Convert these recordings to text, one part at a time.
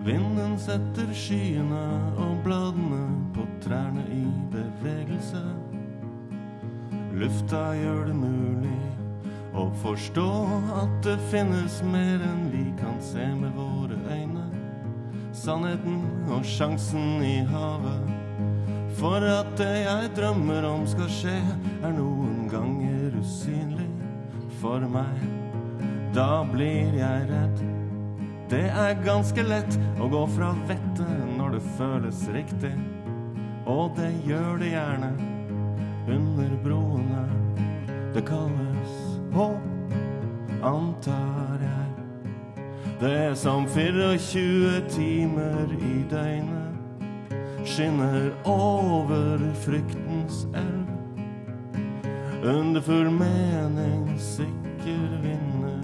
Vinden setter skyene og bladene på trærne i bevegelse. Lufta gjør det mulig å forstå at det finnes mer enn vi kan se med våre øyne. Sannheten og sjansen i havet. For at det jeg drømmer om skal skje, noen ganger usynlig for meg. Da blir jeg redd. Det ganske lett å gå fra vettet når det føles riktig. Og det gjør det gjerne under broene. Det kalles håp, antar jeg. Det som 24 timer i døgnet skinner over fryktens elv. Underfull mening, sikker vinner.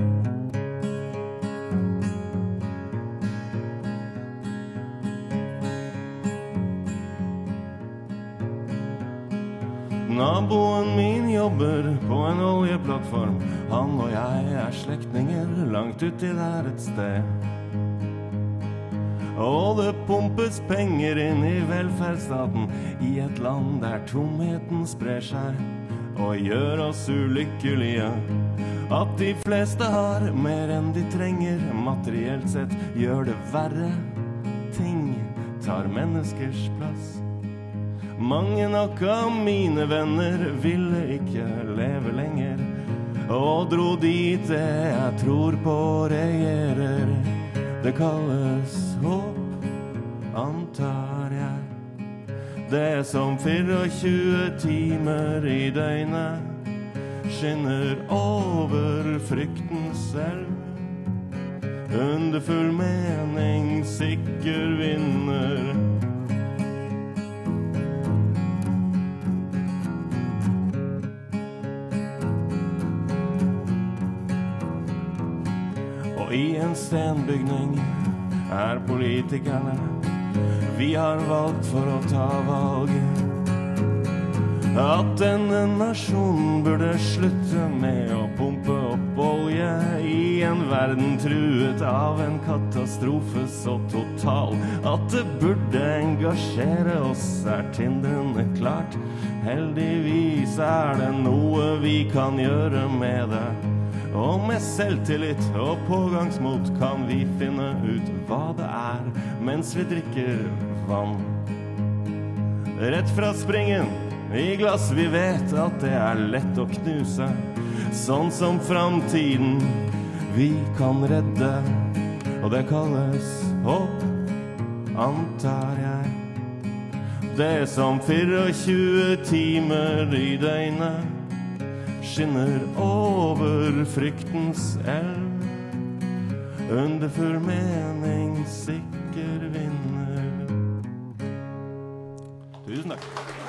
Naboen min jobber på en oljeplattform. Han og jeg slektninger langt uti der et sted. Og det pumpes penger inn i velferdsstaten i et land der tomheten sprer seg og gjør oss ulykkelige. At de fleste har mer enn de trenger, materielt sett gjør det verre. Ting tar menneskers plass. Mange nok av mine venner ville ikke leve lenger, og dro dit det jeg tror på regjerer. Det kalles håp, antar jeg. Det som 24 timer i døgnet skinner over fryktens elv. Underfull mening, sikker vinner. Og i en stenbygning politikerne. Vi har valgt for å ta valg. At denne nasjonen burde slutte med å pumpe opp olje i en verden truet av en katastrofe så total. At det burde engasjere oss tindrende klart. Heldigvis det noe vi kan gjøre med det. Og med selvtillit og pågangsmot kan vi finne ut hva det mens vi drikker vann. Rett fra springen i glass vi vet at det lett å knuse. Sånn som framtiden vi kan redde. Og det kalles håp, antar jeg. Det som 24 timer i døgnet skinner over fryktens elv. Underfull mening, sikker vinner. Tusen takk.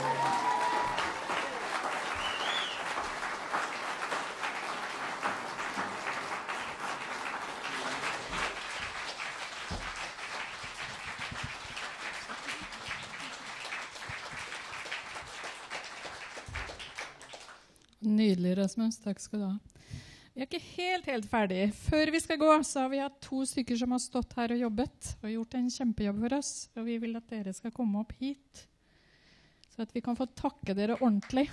Nydelig, Rasmus. Takk skal du ha. Vi ikke helt ferdig. Før vi skal gå, så har vi hatt 2 stykker som har stått her og jobbet, og gjort en kjempejobb for oss. Og vi vil at dere skal komme opp hit, så at vi kan få takke dere ordentlig.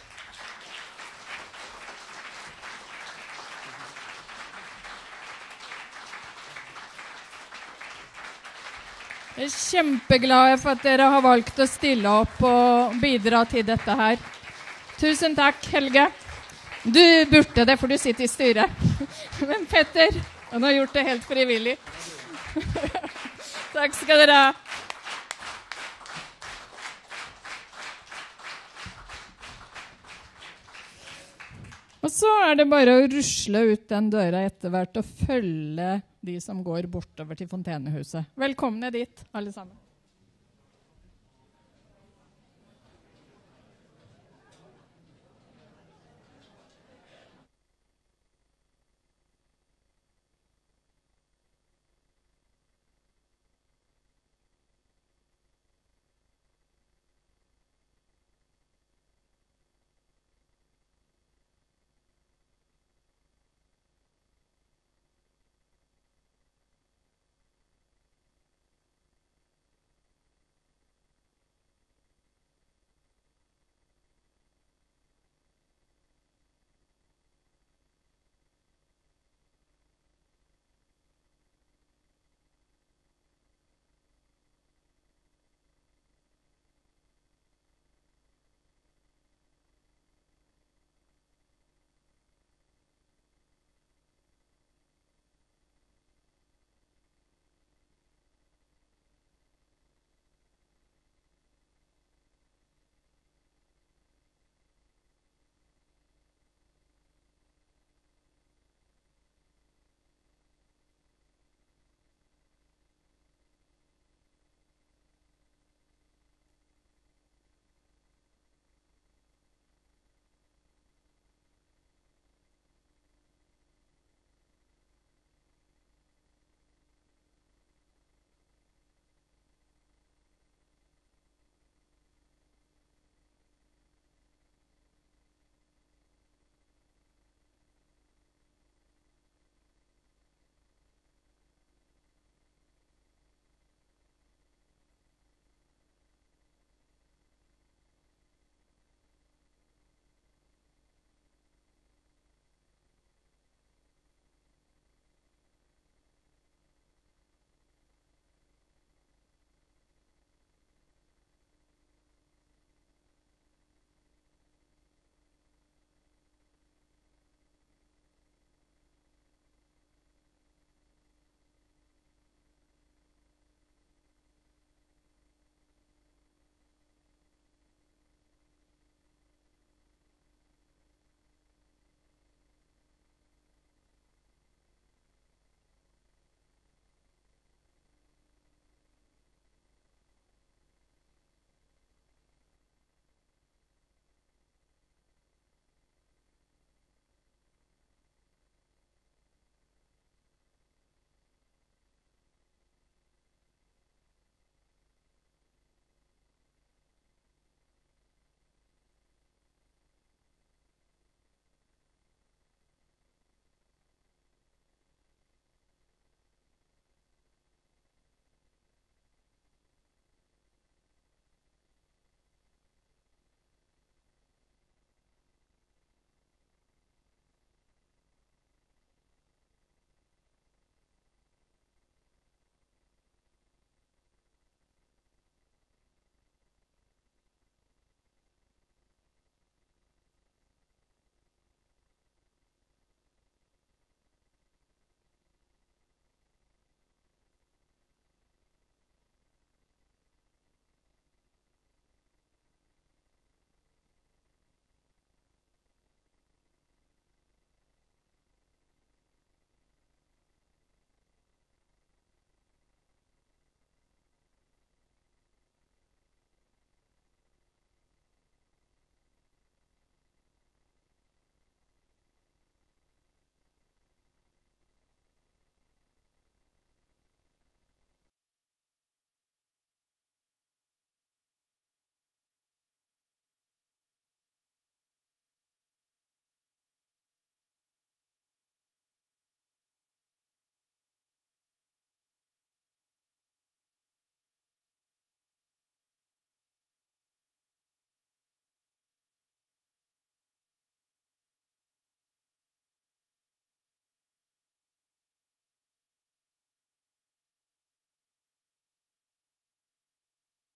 Jeg kjempeglad for at dere har valgt å stille opp og bidra til dette her. Tusen takk, Helge. Du burde det, for du sitter i styret. Men Petter, han har gjort det helt frivillig. Takk skal dere ha. Og så det bare å rusle ut den døra etter hvert og følge de som går bortover til Fontenehuset. Velkomne dit, alle sammen.